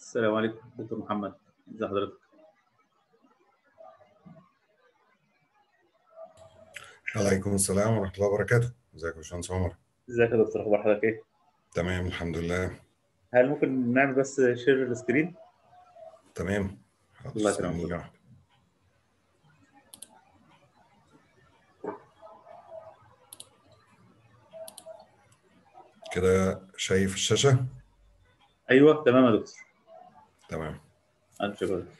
السلام عليكم دكتور محمد، ازي حضرتك؟ عليكم السلام ورحمة الله وبركاته. ازيك يا باشمهندس عمر؟ ازيك يا دكتور، اخبار حضرتك ايه؟ تمام الحمد لله. هل ممكن نعمل بس شير السكرين؟ تمام. حاضر الله يكرمك يا ثانية دكتور. واحدة. كده شايف الشاشة؟ ايوه تمام يا دكتور. تمام. الف شكر.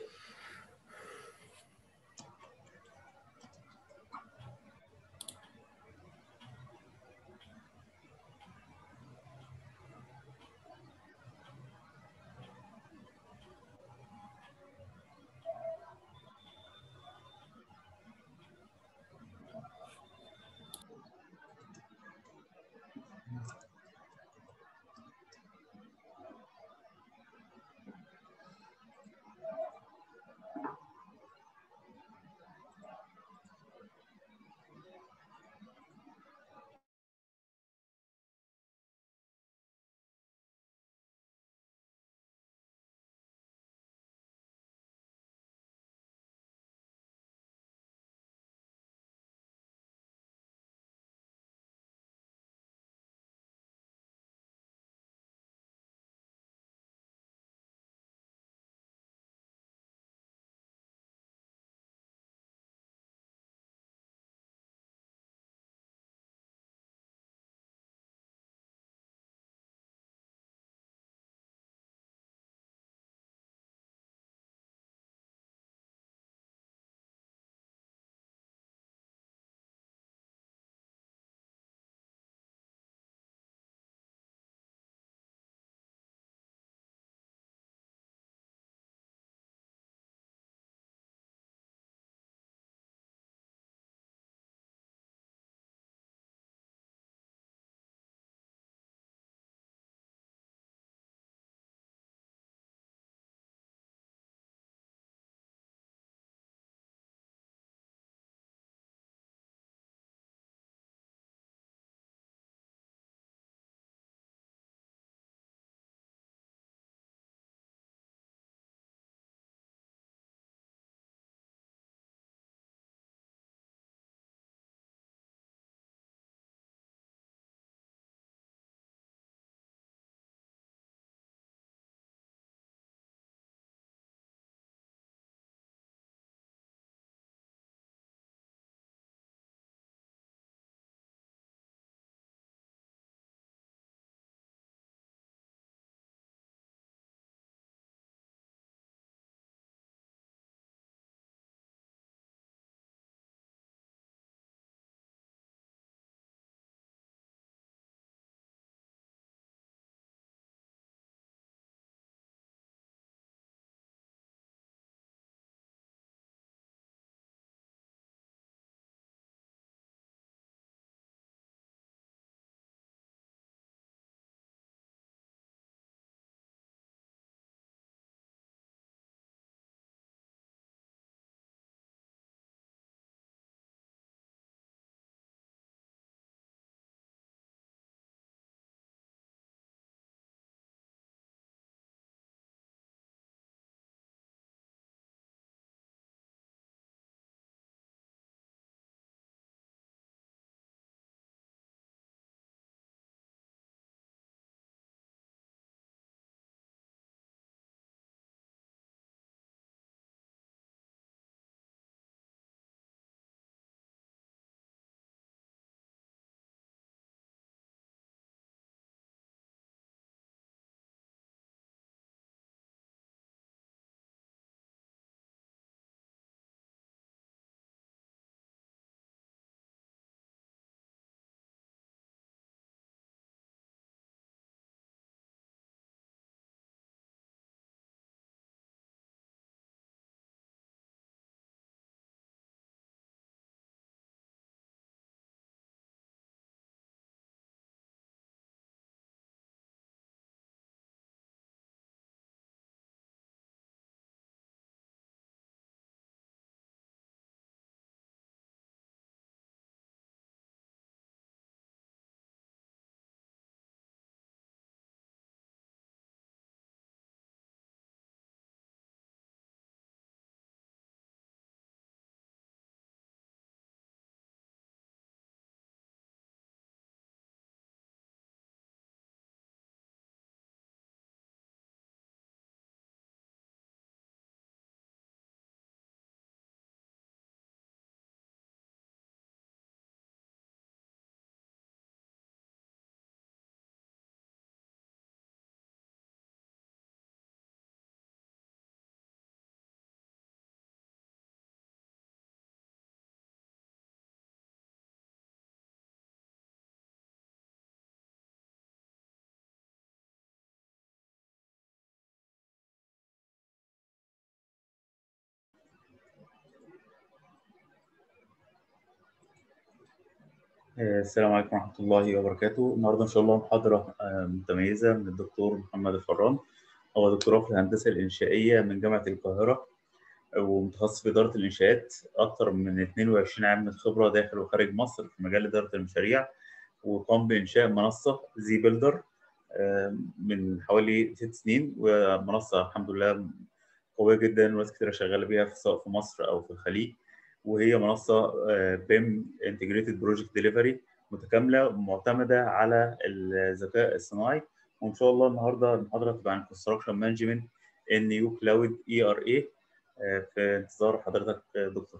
السلام عليكم ورحمة الله وبركاته. النهاردة إن شاء الله محاضرة متميزة من الدكتور محمد الفران. هو دكتوراه في الهندسة الإنشائية من جامعة القاهرة، ومتخصص في إدارة الإنشاءات، أكثر من 22 عام من خبرة داخل وخارج مصر في مجال إدارة المشاريع. وقام بإنشاء منصة زي بيلدر من حوالي 6 سنين، ومنصة الحمد لله قوية جدا، وناس كتير شغالة بيها سواء في مصر أو في الخليج. وهي منصة بيم انتجريتد بروجكت ديليفري، متكاملة ومعتمدة على الذكاء الصناعي. وإن شاء الله النهاردة المحاضرة تبقى عن كونستراكشن مانجمنت ان يو كلاود اي ار اي. في انتظار حضرتك دكتور.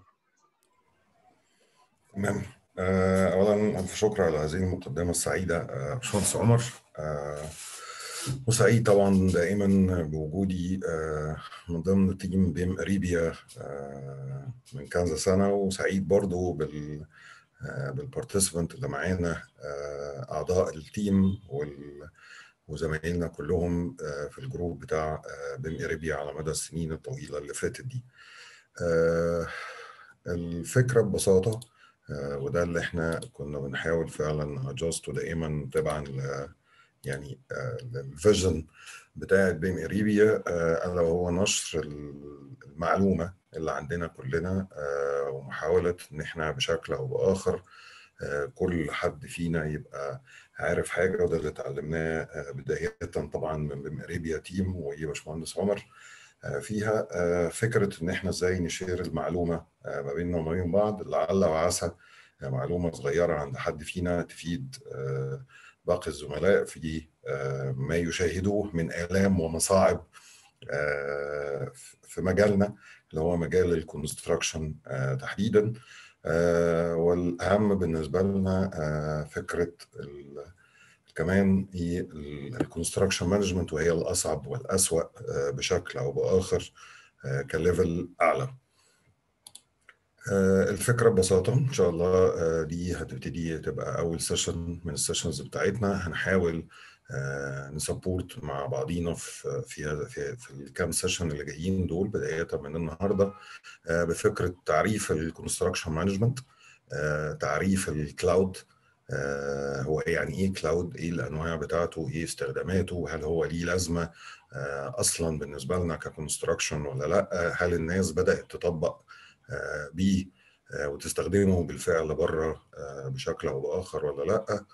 تمام. أولا ألف شكر على هذه المقدمة السعيدة، باشمهندس عمر. وسعيد طبعا دائما بوجودي من ضمن تيم بيم أريبيا من كذا سنة، وسعيد برضو بالبارتيسيبنت اللي معانا، أعضاء التيم وزمايلنا كلهم في الجروب بتاع بيم أريبيا على مدى السنين الطويلة اللي فاتت دي. الفكرة ببساطة، وده اللي احنا كنا بنحاول فعلا ادجاسته دائما تبعا يعني الفيجن بتاع بيم اريبيا، الا وهو نشر المعلومة اللي عندنا كلنا، ومحاولة ان احنا بشكل او باخر كل حد فينا يبقى عارف حاجة. وده اللي اتعلمناه بداية طبعا من بيم اريبيا تيم ويا باشمهندس عمر فيها فكرة إن إحنا إزاي نشير المعلومة ما بيننا وما بين بعض، لعل وعسى معلومة صغيرة عند حد فينا تفيد باقي الزملاء في ما يشاهدوه من آلام ومصاعب في مجالنا اللي هو مجال الكونستراكشن تحديدا. والأهم بالنسبة لنا فكرة كمان هي الكونستراكشن مانجمنت، وهي الأصعب والأسوأ بشكل أو بآخر كليفل أعلى. الفكرة ببساطة إن شاء الله دي هتبتدي تبقى أول سيشن من السيشنز بتاعتنا. هنحاول نسبورت مع بعضينا في الكام سيشن اللي جايين دول، بداية من النهاردة بفكرة تعريف الكونستراكشن مانجمنت، تعريف الكلاود، هو يعني ايه كلاود، ايه الانواع بتاعته، ايه استخداماته، هل هو ليه لازمه اصلا بالنسبه لنا ككونستراكشن ولا لا، هل الناس بدات تطبق بيه وتستخدمه بالفعل بره بشكل او باخر ولا لا.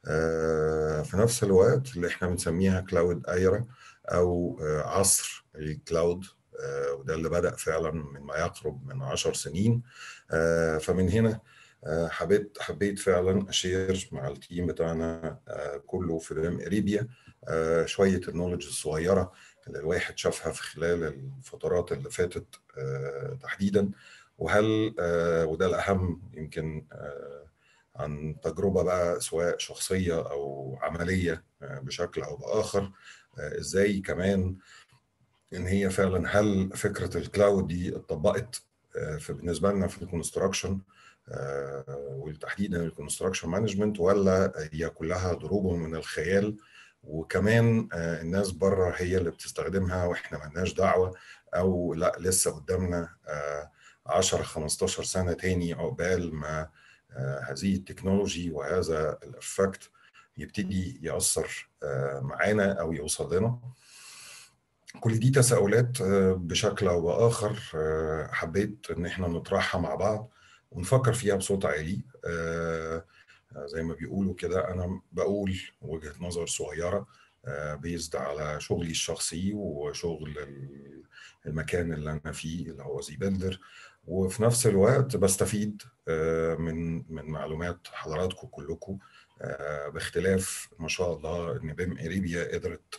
في نفس الوقت اللي احنا بنسميها كلاود ايرا او عصر الكلاود، وده اللي بدأ فعلا من ما يقرب من 10 سنين. فمن هنا حبيت فعلا اشير مع التيم بتاعنا كله في بيم اريبيا شويه النولج الصغيره اللي الواحد شافها في خلال الفترات اللي فاتت تحديدا. وهل وده الاهم يمكن عن تجربه بقى سواء شخصيه او عمليه بشكل او باخر، ازاي كمان ان هي فعلا هل فكره الكلاود دي اتطبقت بالنسبه لنا في الكونستراكشن وتحديدا الكونستراكشن مانجمنت، ولا هي كلها ضروب من الخيال، وكمان الناس بره هي اللي بتستخدمها واحنا مالناش دعوه، او لا لسه قدامنا 10 15 سنه تاني عقبال ما هذه التكنولوجي وهذا الافكت يبتدي يأثر معانا او يوصل لنا. كل دي تساؤلات بشكل او باخر حبيت ان احنا نطرحها مع بعض ونفكر فيها بصوت عالي. زي ما بيقولوا كده، انا بقول وجهة نظر صغيرة بيزد على شغلي الشخصي وشغل المكان اللي انا فيه اللي هو زي بيلدر، وفي نفس الوقت بستفيد من معلومات حضراتكم كلكم، باختلاف ما شاء الله ان بيم اريبيا قدرت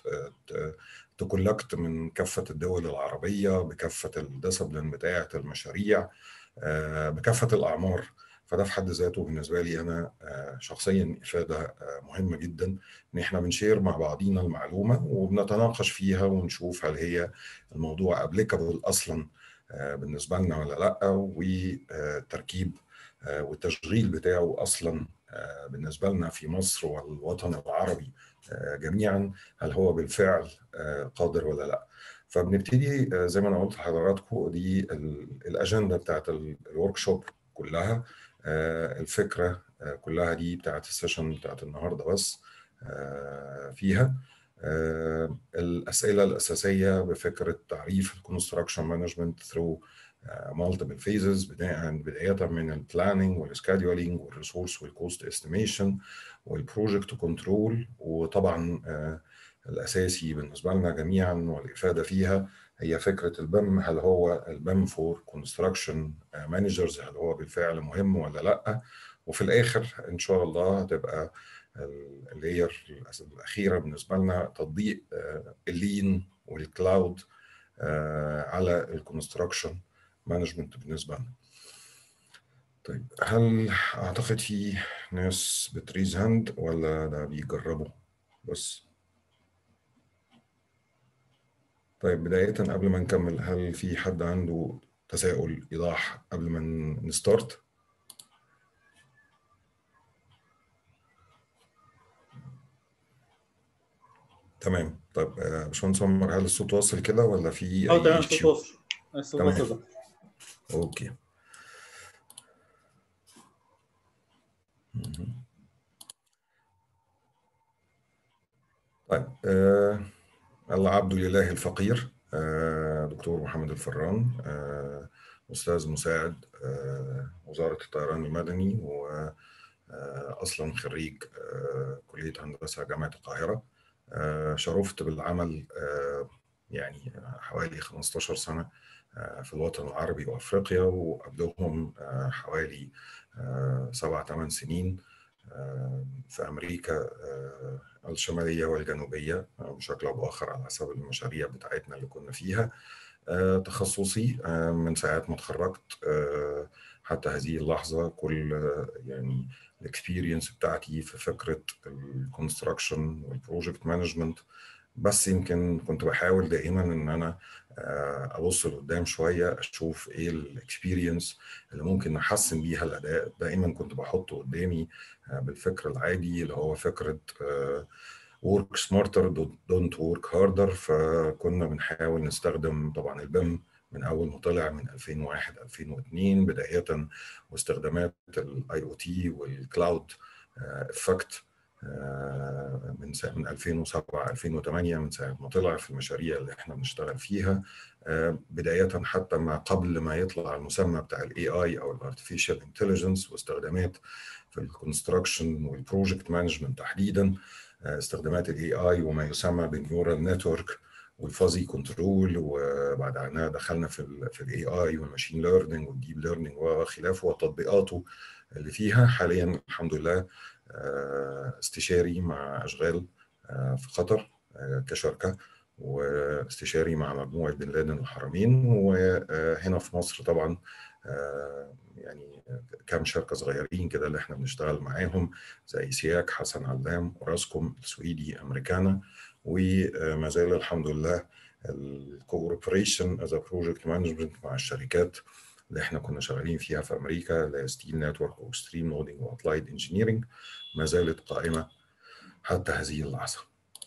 تكولكت من كافة الدول العربية بكافة الديسبلين بتاعة المشاريع بكافة الأعمار. فده في حد ذاته بالنسبة لي أنا شخصيا إفادة مهمة جدا، إن إحنا بنشير مع بعضينا المعلومة وبنتناقش فيها ونشوف هل هي الموضوع أبليكابل أصلا بالنسبة لنا ولا لأ، والتركيب والتشغيل بتاعه أصلا بالنسبة لنا في مصر والوطن العربي جميعا هل هو بالفعل قادر ولا لا. فبنبتدي زي ما انا قلت لحضراتكم دي الاجنده بتاعت الورك شوب كلها. الفكره كلها دي بتاعت السيشن بتاعت النهارده بس فيها الأسئلة الأساسية بفكرة تعريف الكونستراكشن مانجمنت through multiple phases بداية من البلاننج والسكادولينج والريسورس والكوست استيميشن والبروجكت كنترول، وطبعا الأساسي بالنسبة لنا جميعا والإفادة فيها هي فكرة البيم. هل هو البيم فور كونستراكشن مانجرز، هل هو بالفعل مهم ولا لأ؟ وفي الآخر إن شاء الله هتبقى اللاير الأخيرة بالنسبة لنا تطبيق اللين والكلاود على الكونستراكشن مانجمنت بالنسبة لنا. طيب، هل أعتقد في ناس بتريز هاند ولا ده بيجربوا بس؟ طيب، بداية قبل ما نكمل، هل في حد عنده تساؤل إيضاح قبل ما نستارت؟ تمام. طيب باشمهندس عمر، هل الصوت واصل كده ولا في أي تمام، الصوت إيشيو؟ واصل. الصوت واصل تمام، أوكي. طيب، العبد لله الفقير. دكتور محمد الفران، أستاذ مساعد وزارة الطيران المدني، وأصلا خريج كلية هندسة جامعة القاهرة. شرفت بالعمل يعني حوالي 15 سنة في الوطن العربي وأفريقيا، وقبلهم حوالي 7-8 سنين في أمريكا الشمالية والجنوبية بشكل أو بآخر على حسب المشاريع بتاعتنا اللي كنا فيها. تخصصي من ساعة ما اتخرجت حتى هذه اللحظة، كل يعني الاكسبيرينس بتاعتي في فكرة الكونستراكشن والبروجكت مانجمنت. بس يمكن كنت بحاول دائما ان انا ابص لقدام شويه، اشوف ايه الاكسبيرينس اللي ممكن نحسن بيها الاداء. دائما كنت بحطه قدامي بالفكر العادي اللي هو فكره work smarter don't work harder. فكنا بنحاول نستخدم طبعا البيم من اول ما طلع من 2001 2002 بدايه، واستخدامات الاي او تي والكلاود افكت من 2007 2008 من ساعه ما طلع في المشاريع اللي احنا بنشتغل فيها، بدايه حتى ما قبل ما يطلع المسمى بتاع الاي اي او الارتفيشال انتليجنس، واستخدامات في الكونستراكشن والبروجكت مانجمنت تحديدا، استخدامات الاي اي وما يسمى بالنيورال نتورك والفازي كنترول، وبعدها دخلنا في الاي اي والماشين ليرنينج والديب ليرنينج وخلافه وتطبيقاته اللي فيها. حاليا الحمد لله استشاري مع اشغال في قطر كشركه، واستشاري مع مجموعه بن لادن الحرمين، وهنا في مصر طبعا يعني كام شركه صغيرين كده اللي احنا بنشتغل معاهم زي سياك، حسن علام، اوراسكوم السويدي، امريكانا، وما زال الحمد لله الكوبريشن از بروجكت مانجمنت مع الشركات اللي احنا كنا شغالين فيها في امريكا، اللي هي ستيل نتورك واكستريم لودنج وابلايد انجينيرنج، ما زالت قائمه حتى هذه اللحظه.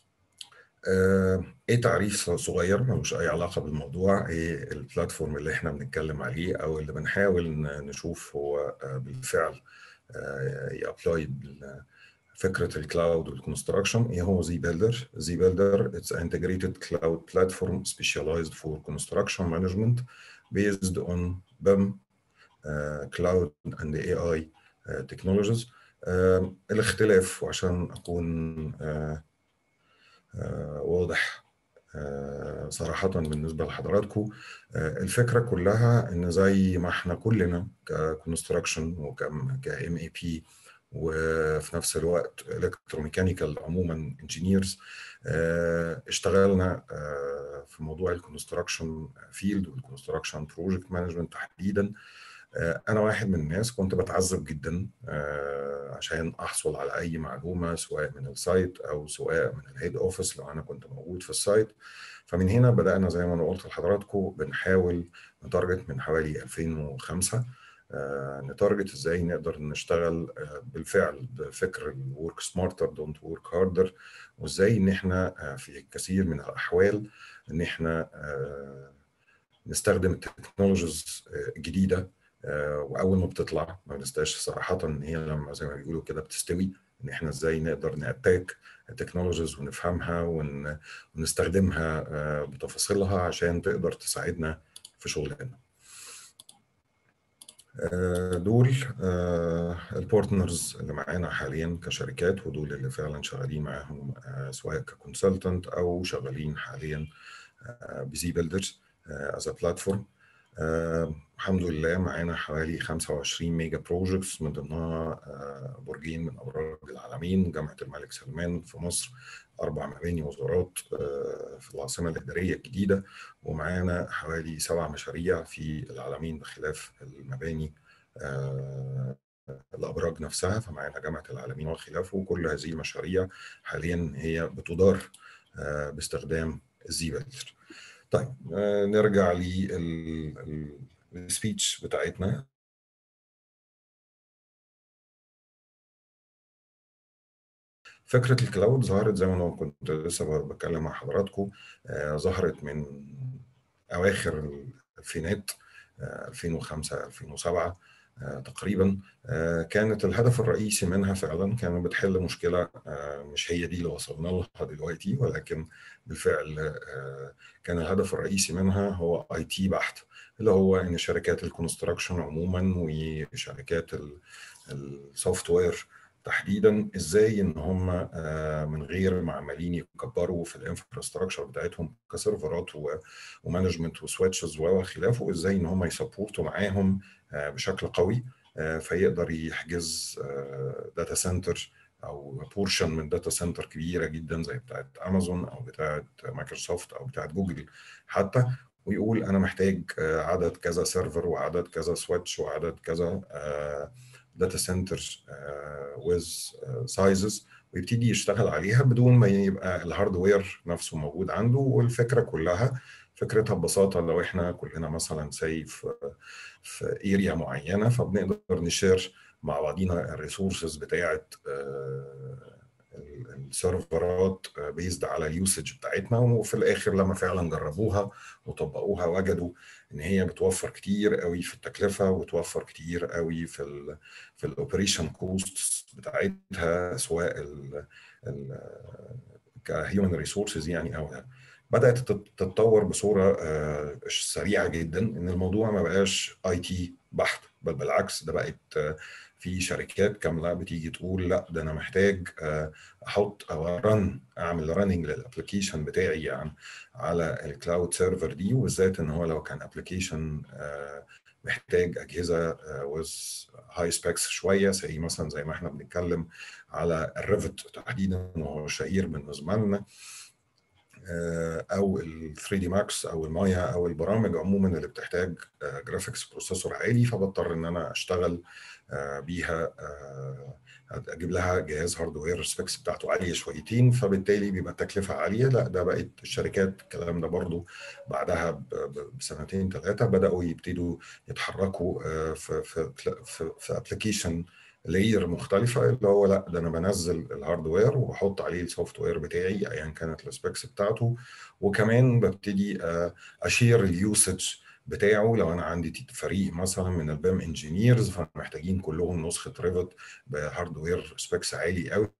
ايه تعريف صغير ملوش اي علاقه بالموضوع، ايه البلاتفورم اللي احنا بنتكلم عليه او اللي بنحاول نشوف هو بالفعل يابلاي فكره الكلاود والكونستراكشن. ايه هو زي بيلدر؟ زي بيلدر اتس انتجريتد كلاود بلاتفورم specialized for construction management based on BIM, cloud and AI technologies. الاختلاف، وعشان اكون واضح صراحة بالنسبة لحضراتكم، الفكرة كلها ان زي ما احنا كلنا ككونستراكشن وكام اي بي، وفي نفس الوقت الكتروميكانيكال عموما انجينيرز، اشتغلنا في موضوع الكونستراكشن فيلد والكونستراكشن بروجكت مانجمنت تحديدا. أنا واحد من الناس كنت بتعذب جدا عشان أحصل على أي معلومة، سواء من السايت أو سواء من الهيد أوفيس لو أنا كنت موجود في السايت. فمن هنا بدأنا زي ما أنا قلت لحضراتكم بنحاول نتارجت من حوالي 2005 نتارجت إزاي نقدر نشتغل بالفعل بفكر الورك سمارتر دونت ورك هاردر، وإزاي إن إحنا في كثير من الأحوال إن إحنا نستخدم التكنولوجيز الجديدة واول ما بتطلع ما بنستاش صراحه ان هي لما زي ما بيقولوا كده بتستوي، ان احنا ازاي نقدر ناتاك التكنولوجيز ونفهمها ونستخدمها بتفاصيلها عشان تقدر تساعدنا في شغلنا. دول البارتنرز اللي معانا حاليا كشركات، ودول اللي فعلا شغالين معاهم سواء ككونسلتنت او شغالين حاليا بزي بيلدرز از بلاتفورم. الحمد لله معانا حوالي 25 ميجا بروجكتس، من ضمنها برجين من ابراج العالمين، جامعه الملك سلمان في مصر، 4 مباني وزارات في العاصمه الاداريه الجديده، ومعانا حوالي 7 مشاريع في العالمين بخلاف المباني الابراج نفسها. فمعانا جامعه العالمين وخلافه، وكل هذه المشاريع حاليا هي بتدار باستخدام الزي بيلدر. طيب نرجع للسبيتش بتاعتنا. فكرة الكلاود ظهرت زي ما أنا كنت لسه بتكلم مع حضراتكم، ظهرت من أواخر الألفينات، 2005 2007 تقريبا. كانت الهدف الرئيسي منها فعلا كانت بتحل مشكلة مش هي دي اللي وصلنا لها دلوقتي، ولكن بالفعل كان الهدف الرئيسي منها هو اي تي بحت، اللي هو ان شركات الكونستراكشن عموما وشركات السوفت وير تحديدا ازاي ان هم من غير ما عمالين يكبروا في الانفراستراكشر بتاعتهم كسيرفرات ومانجمنت وسويتشز وخلافه، ازاي ان هم يسبورتوا معاهم بشكل قوي، فيقدر يحجز داتا سنتر او بورشن من داتا سنتر كبيره جدا زي بتاعت امازون او بتاعت مايكروسوفت او بتاعت جوجل حتى، ويقول انا محتاج عدد كذا سيرفر وعدد كذا سويتش وعدد كذا داتا سنتر ويز سايزز، ويبتدي يشتغل عليها بدون ما يبقى الهاردوير نفسه موجود عنده. والفكره كلها فكرتها ببساطه، لو احنا كلنا مثلا في اريا معينه، فبنقدر نشير مع بعضينا الريسورسز بتاعت السيرفرات بيزد على اليوسج بتاعتنا، وفي الاخر لما فعلا جربوها وطبقوها وجدوا ان هي بتوفر كتير قوي في التكلفه، وتوفر كتير قوي في الاوبريشن كوست بتاعتها، سواء كهيومن ريسورسز يعني او بدات تتطور بصوره سريعه جدا، ان الموضوع ما بقاش اي تي بحت، بل بالعكس ده بقت في شركات كامله بتيجي تقول لا ده انا محتاج احط او اعمل راننج للابلكيشن بتاعي يعني على الكلاود سيرفر دي، وبالذات ان هو لو كان ابلكيشن محتاج اجهزه ويز هاي سبيكس شويه، زي مثلا زي ما احنا بنتكلم على الريفت تحديدا وهو شهير بالنسبه لنا، او ال 3 دي ماكس او المايا او البرامج عموما اللي بتحتاج جرافيكس بروسيسور عالي، فبضطر ان انا اشتغل بيها، اجيب لها جهاز هاردوير سبيكس بتاعته عاليه شويتين، فبالتالي بيبقى التكلفه عاليه. لا ده بقت الشركات الكلام ده برضو بعدها بسنتين ثلاثه بداوا يبتدوا يتحركوا في ابلكيشن لاير مختلفه، اللي هو لا ده انا بنزل الهاردوير وبحط عليه السوفت وير بتاعي ايا كانت السبيكس بتاعته، وكمان ببتدي اشير اليوسج بتاعه. لو انا عندي فريق مثلا من البيم انجينيرز فمحتاجين كلهم نسخه ريفت بهاردوير سبيكس عالي قوي،